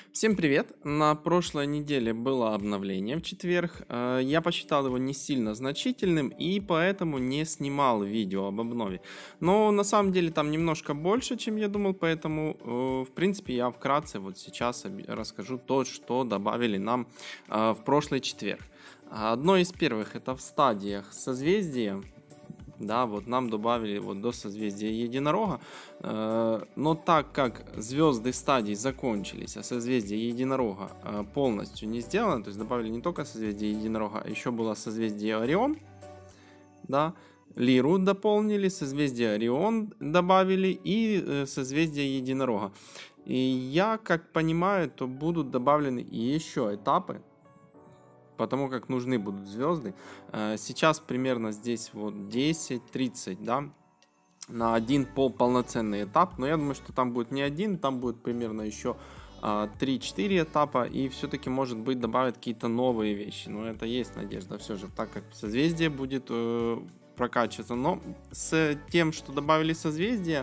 Всем привет! На прошлой неделе было обновление в четверг. Я посчитал его не сильно значительным и поэтому не снимал видео об обнове. Но на самом деле там немножко больше, чем я думал, поэтому в принципе я вкратце вот сейчас расскажу то, что добавили нам в прошлый четверг. Одно из первых это в стадиях созвездия. Да, вот нам добавили вот до созвездия Единорога, но так как звезды стадий закончились, а созвездие Единорога полностью не сделано, то есть добавили не только созвездие Единорога, а еще было созвездие Орион, да, Лиру дополнили, созвездие Орион добавили и созвездие Единорога. И я, как понимаю, то будут добавлены еще этапы, потому как нужны будут звезды. Сейчас примерно здесь вот 10-30, да, на один полноценный этап, но я думаю, что там будет не один, там будет примерно еще 3-4 этапа, и все-таки, может быть, добавят какие-то новые вещи, но это есть надежда все же, так как созвездие будет прокачиваться, но с тем, что добавили созвездие,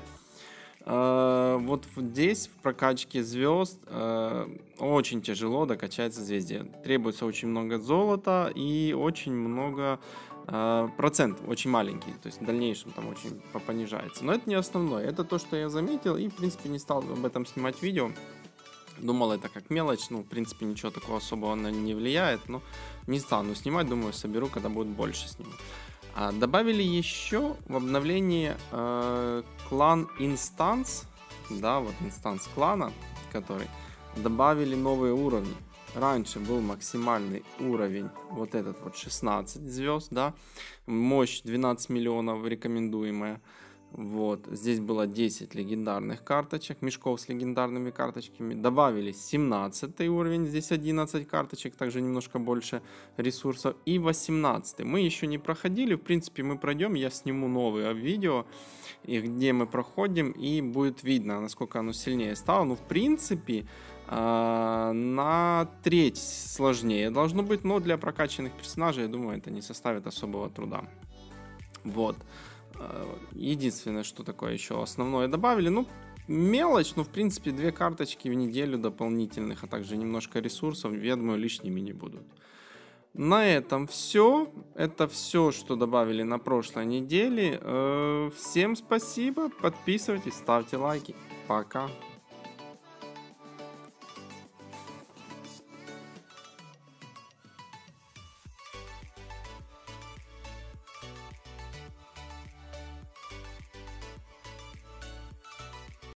вот здесь в прокачке звезд очень тяжело докачать созвездие. Требуется очень много золота и очень много процент очень маленький, то есть в дальнейшем там очень понижается. Но это не основное, это то, что я заметил и в принципе не стал об этом снимать видео. Думал, это как мелочь, ну в принципе ничего такого особого на не влияет, но не стану снимать, думаю, соберу, когда будет больше сниму. Добавили еще в обновлении клан инстанс, да, вот инстанс клана, который добавили новые уровни. Раньше был максимальный уровень, вот этот вот 16 звезд, да, мощь 12 миллионов рекомендуемая. Вот, здесь было 10 легендарных карточек, мешков с легендарными карточками. Добавили 17 уровень, здесь 11 карточек, также немножко больше ресурсов. И 18 мы еще не проходили, в принципе мы пройдем, я сниму новое видео, и где мы проходим, и будет видно, насколько оно сильнее стало. Ну, в принципе, на треть сложнее должно быть, но для прокачанных персонажей, я думаю, это не составит особого труда. Вот. Единственное, что такое еще основное добавили, ну, мелочь, но в принципе 2 карточки в неделю дополнительных, а также немножко ресурсов, я думаю, лишними не будут. На этом все. Это все, что добавили на прошлой неделе. Всем спасибо, подписывайтесь, ставьте лайки. Пока.